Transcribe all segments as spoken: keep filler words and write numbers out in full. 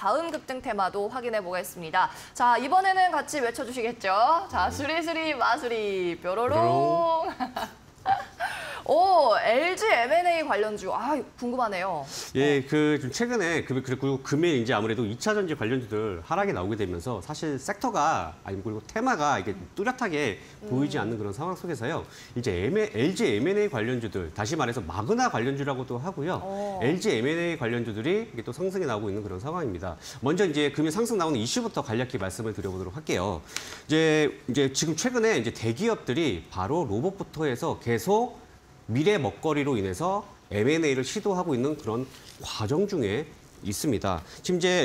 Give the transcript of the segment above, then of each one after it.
다음 급등 테마도 확인해 보겠습니다. 자, 이번에는 같이 외쳐주시겠죠? 자, 수리수리 마수리 뾰로롱. 오, 엘지 엠 앤 에이 관련주, 아, 궁금하네요. 예, 그, 좀 최근에, 그, 그리고 금일 이제 아무래도 이차 전지 관련주들 하락이 나오게 되면서 사실 섹터가, 아니, 그리고 테마가 이게 뚜렷하게 보이지 않는 그런 상황 속에서요. 이제 엘지 엠 앤 에이 관련주들, 다시 말해서 마그나 관련주라고도 하고요. 오. 엘지 엠 앤 에이 관련주들이 이게 또 상승이 나오고 있는 그런 상황입니다. 먼저 이제 금일 상승 나오는 이슈부터 간략히 말씀을 드려보도록 할게요. 이제, 이제 지금 최근에 이제 대기업들이 바로 로봇부터 해서 계속 미래 먹거리로 인해서 엠 앤 에이를 시도하고 있는 그런 과정 중에 있습니다. 지금 이제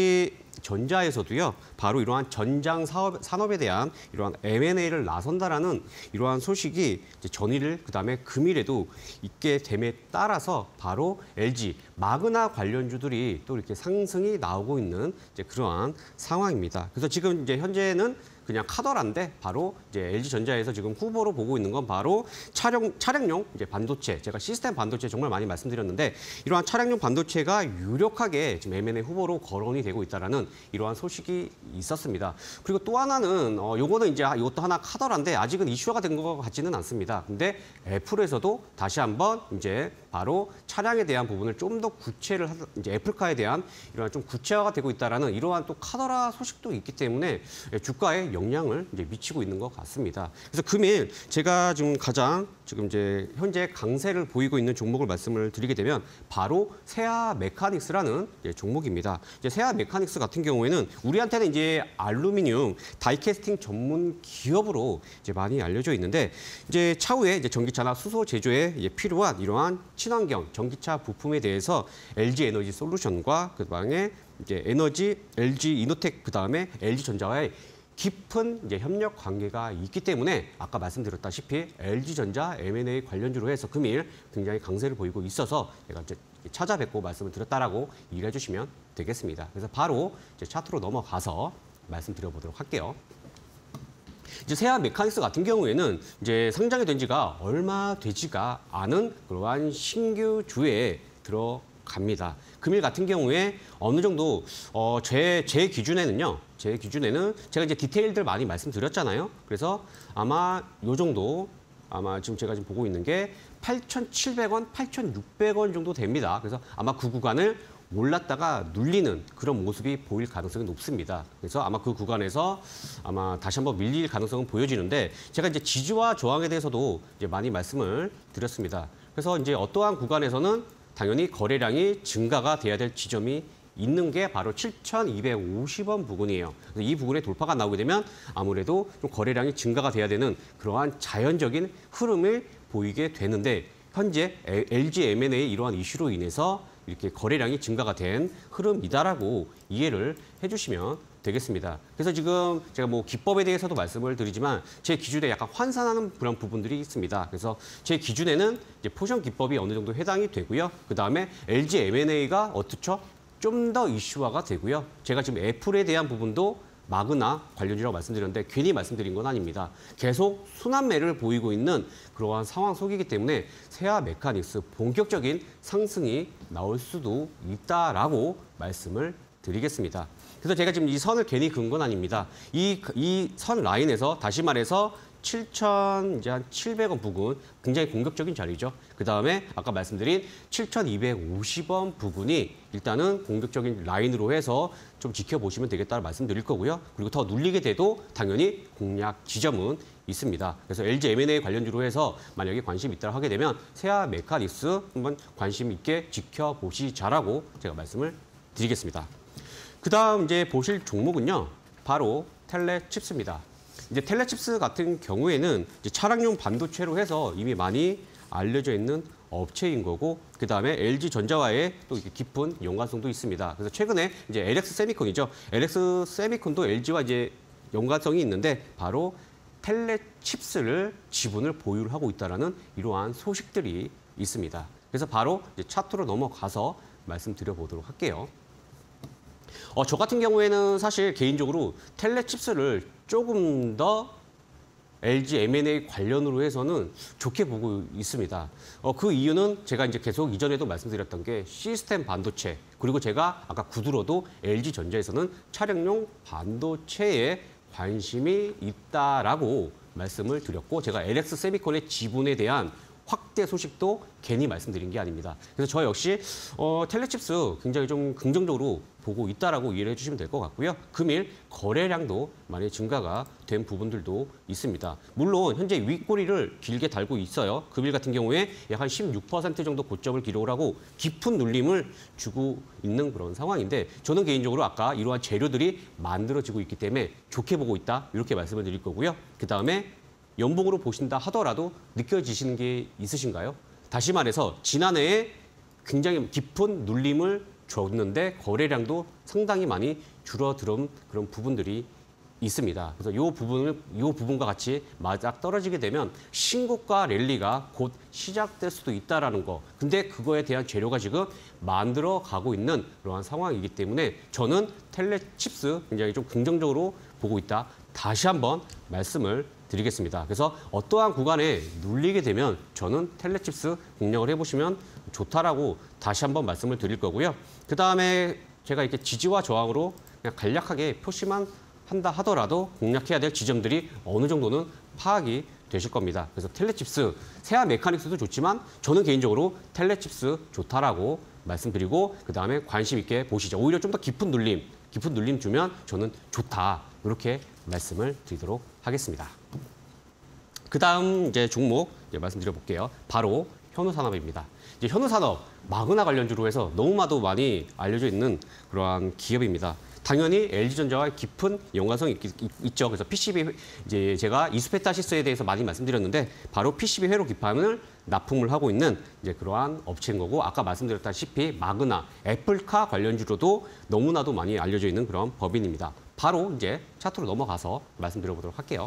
엘지전자에서도요, 바로 이러한 전장 사업, 산업에 대한 이러한 엠 앤 에이를 나선다라는 이러한 소식이 이제 전일을 그다음에 금일에도 있게 됨에 따라서 바로 엘지 마그나 관련주들이 또 이렇게 상승이 나오고 있는 이제 그러한 상황입니다. 그래서 지금 이제 현재는 그냥 카더라인데 바로 이제 엘지전자에서 지금 후보로 보고 있는 건 바로 차량, 차량용 이제 반도체, 제가 시스템 반도체 정말 많이 말씀드렸는데 이러한 차량용 반도체가 유력하게 지금 엠 앤 에이 후보로 거론이 되고 있다라는 이러한 소식이 있었습니다. 그리고 또 하나는 어, 요거는 이제 이것도 하나 카더라인데 아직은 이슈화가 된 것 같지는 않습니다. 근데 애플에서도 다시 한번 이제 바로 차량에 대한 부분을 좀 더 구체를 하, 이제 애플카에 대한 이러한 좀 구체화가 되고 있다라는 이러한 또 카더라 소식도 있기 때문에 주가에 영향을 이제 미치고 있는 것 같습니다. 그래서 금일 제가 지금 가장 지금 이제 현재 강세를 보이고 있는 종목을 말씀을 드리게 되면 바로 세아 메카닉스라는 종목입니다. 이제 세아 메카닉스 같은 경우에는 우리한테는 이제 알루미늄 다이캐스팅 전문 기업으로 이제 많이 알려져 있는데 이제 차후에 이제 전기차나 수소 제조에 이제 필요한 이러한 친환경 전기차 부품에 대해서 엘지 에너지 솔루션과 그다음에 이제 에너지 엘지 이노텍 그다음에 엘지전자와의 깊은 이제 협력 관계가 있기 때문에 아까 말씀드렸다시피 엘지전자 엠 앤 에이 관련주로 해서 금일 굉장히 강세를 보이고 있어서 제가 이제 찾아뵙고 말씀을 드렸다라고 이해해 주시면 되겠습니다. 그래서 바로 이제 차트로 넘어가서 말씀드려보도록 할게요. 이제 세아 메카닉스 같은 경우에는 이제 상장이 된 지가 얼마 되지가 않은 그러한 신규 주에 들어갑니다. 금일 같은 경우에 어느 정도 어, 제, 제 기준에는요. 제 기준에는 제가 이제 디테일들 많이 말씀드렸잖아요. 그래서 아마 요 정도 아마 지금 제가 지금 보고 있는 게 팔천칠백 원, 팔천육백 원 정도 됩니다. 그래서 아마 그 구간을 올랐다가 눌리는 그런 모습이 보일 가능성이 높습니다. 그래서 아마 그 구간에서 아마 다시 한번 밀릴 가능성은 보여지는데 제가 이제 지지와 저항에 대해서도 이제 많이 말씀을 드렸습니다. 그래서 이제 어떠한 구간에서는 당연히 거래량이 증가가 돼야 될 지점이 있는 게 바로 칠천이백오십 원 부근이에요. 그래서 이 부근에 돌파가 나오게 되면 아무래도 좀 거래량이 증가가 돼야 되는 그러한 자연적인 흐름을 보이게 되는데 현재 엘지 엠 앤 에이 이러한 이슈로 인해서 이렇게 거래량이 증가가 된 흐름이다라고 이해를 해주시면 되겠습니다. 그래서 지금 제가 뭐 기법에 대해서도 말씀을 드리지만 제 기준에 약간 환산하는 그런 부분들이 있습니다. 그래서 제 기준에는 이제 포션 기법이 어느 정도 해당이 되고요. 그 다음에 엘지 엠 앤 에이가 어떻죠? 좀 더 이슈화가 되고요. 제가 지금 애플에 대한 부분도 마그나 관련주라고 말씀드렸는데 괜히 말씀드린 건 아닙니다. 계속 순환매를 보이고 있는 그러한 상황 속이기 때문에 세아 메카닉스 본격적인 상승이 나올 수도 있다라고 말씀을 드리겠습니다. 그래서 제가 지금 이 선을 괜히 그은 건 아닙니다. 이, 이 선 라인에서 다시 말해서 칠천칠백 원 부근 굉장히 공격적인 자리죠. 그 다음에 아까 말씀드린 칠천이백오십 원 부근이 일단은 공격적인 라인으로 해서 좀 지켜보시면 되겠다고 말씀드릴 거고요. 그리고 더 눌리게 돼도 당연히 공략 지점은 있습니다. 그래서 엘지 엠 앤 에이 관련주로 해서 만약에 관심 있다고 하게 되면 세아 메카닉스 한번 관심 있게 지켜보시자라고 제가 말씀을 드리겠습니다. 그 다음 이제 보실 종목은요. 바로 텔레칩스입니다. 이제 텔레칩스 같은 경우에는 이제 차량용 반도체로 해서 이미 많이 알려져 있는 업체인 거고 그 다음에 엘지전자와의 또 깊은 연관성도 있습니다. 그래서 최근에 이제 엘엑스 세미콘이죠. 엘엑스 세미콘도 엘지와 이제 연관성이 있는데 바로 텔레칩스를 지분을 보유를 하고 있다라는 이러한 소식들이 있습니다. 그래서 바로 이제 차트로 넘어가서 말씀드려보도록 할게요. 어, 저 같은 경우에는 사실 개인적으로 텔레칩스를 조금 더 엘지 엠 앤 에이 관련으로 해서는 좋게 보고 있습니다. 어, 그 이유는 제가 이제 계속 이전에도 말씀드렸던 게 시스템 반도체, 그리고 제가 아까 구두로도 엘지전자에서는 차량용 반도체에 관심이 있다라고 말씀을 드렸고, 제가 엘엑스 세미콘의 지분에 대한 확대 소식도 괜히 말씀드린 게 아닙니다. 그래서 저 역시 어, 텔레칩스 굉장히 좀 긍정적으로 보고 있다라고 이해를 해주시면 될 것 같고요. 금일 거래량도 많이 증가가 된 부분들도 있습니다. 물론 현재 윗꼬리를 길게 달고 있어요. 금일 같은 경우에 약 한 십육 퍼센트 정도 고점을 기록을 하고 깊은 눌림을 주고 있는 그런 상황인데, 저는 개인적으로 아까 이러한 재료들이 만들어지고 있기 때문에 좋게 보고 있다, 이렇게 말씀을 드릴 거고요. 그다음에 연봉으로 보신다 하더라도 느껴지시는 게 있으신가요? 다시 말해서 지난해에 굉장히 깊은 눌림을 줬는데 거래량도 상당히 많이 줄어든 그런 부분들이 있습니다. 그래서 이 부분을 이 부분과 같이 맞아 떨어지게 되면 신고가 랠리가 곧 시작될 수도 있다라는 거. 근데 그거에 대한 재료가 지금 만들어 가고 있는 그러한 상황이기 때문에 저는 텔레칩스 굉장히 좀 긍정적으로 보고 있다. 다시 한번 말씀을 드리겠습니다. 그래서 어떠한 구간에 눌리게 되면 저는 텔레칩스 공략을 해보시면 좋다라고 다시 한번 말씀을 드릴 거고요. 그 다음에 제가 이렇게 지지와 저항으로 그냥 간략하게 표시만 한다 하더라도 공략해야 될 지점들이 어느 정도는 파악이 되실 겁니다. 그래서 텔레칩스, 세아 메카닉스도 좋지만 저는 개인적으로 텔레칩스 좋다라고 말씀드리고, 그 다음에 관심 있게 보시죠. 오히려 좀 더 깊은 눌림, 깊은 눌림 주면 저는 좋다, 이렇게 말씀을 드리도록 하겠습니다. 그 다음 이제 종목 이제 말씀드려 볼게요. 바로 현우산업입니다. 이제 현우산업, 마그나 관련주로 해서 너무나도 많이 알려져 있는 그러한 기업입니다. 당연히 엘지전자와 깊은 연관성이 있, 있, 있죠. 그래서 피씨비, 이제 제가 이스페타시스에 대해서 많이 말씀드렸는데, 바로 피씨비 회로 기판을 납품을 하고 있는 이제 그러한 업체인 거고, 아까 말씀드렸다시피 마그나, 애플카 관련주로도 너무나도 많이 알려져 있는 그런 법인입니다. 바로 이제 차트로 넘어가서 말씀드려보도록 할게요.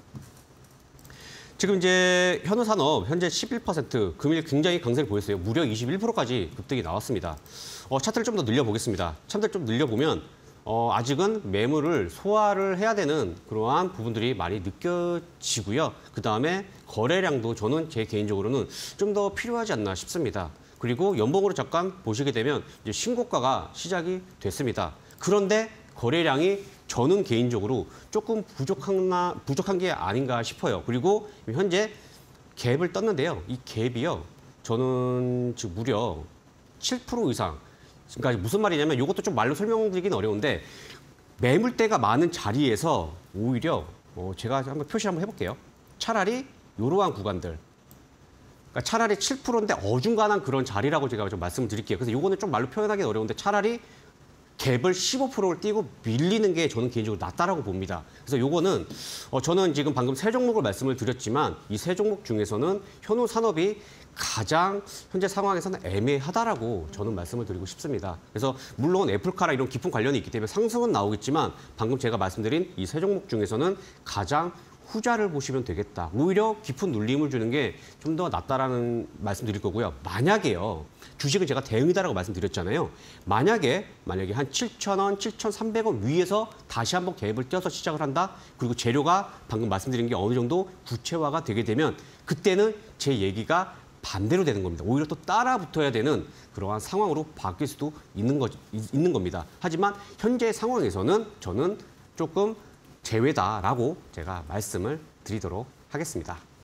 지금 이제 현우산업 현재 십일 퍼센트, 금일 굉장히 강세를 보였어요. 무려 이십일 퍼센트까지 급등이 나왔습니다. 어, 차트를 좀 더 늘려보겠습니다. 차트를 좀 늘려보면 어, 아직은 매물을 소화를 해야 되는 그러한 부분들이 많이 느껴지고요. 그 다음에 거래량도 저는 제 개인적으로는 좀 더 필요하지 않나 싶습니다. 그리고 연봉으로 잠깐 보시게 되면 이제 신고가가 시작이 됐습니다. 그런데 거래량이 저는 개인적으로 조금 부족한, 부족한 게 아닌가 싶어요. 그리고 현재 갭을 떴는데요. 이 갭이요. 저는 지금 무려 칠 퍼센트 이상. 그러니까 무슨 말이냐면 이것도 좀 말로 설명드리긴 어려운데, 매물대가 많은 자리에서 오히려 어 제가 한번 표시 한번 해볼게요. 차라리 이러한 구간들. 그러니까 차라리 칠 퍼센트인데 어중간한 그런 자리라고 제가 좀 말씀을 드릴게요. 그래서 이거는 좀 말로 표현하기 어려운데 차라리 갭을 십오 퍼센트를 띄고 밀리는 게 저는 개인적으로 낫다라고 봅니다. 그래서 요거는 어 저는 지금 방금 세 종목을 말씀을 드렸지만 이 세 종목 중에서는 현우산업이 가장 현재 상황에서는 애매하다라고 저는 말씀을 드리고 싶습니다. 그래서 물론 애플카랑 이런 깊은 관련이 있기 때문에 상승은 나오겠지만 방금 제가 말씀드린 이 세 종목 중에서는 가장 후자를 보시면 되겠다. 오히려 깊은 눌림을 주는 게 좀 더 낫다라는 말씀드릴 거고요. 만약에요. 주식은 제가 대응이다라고 말씀드렸잖아요. 만약에 만약에 한 칠천 원, 칠천삼백 원 위에서 다시 한번 갭을 띄어서 시작을 한다. 그리고 재료가 방금 말씀드린 게 어느 정도 구체화가 되게 되면 그때는 제 얘기가 반대로 되는 겁니다. 오히려 또 따라 붙어야 되는 그러한 상황으로 바뀔 수도 있는, 거, 있는 겁니다. 하지만 현재 상황에서는 저는 조금 제외다라고 제가 말씀을 드리도록 하겠습니다.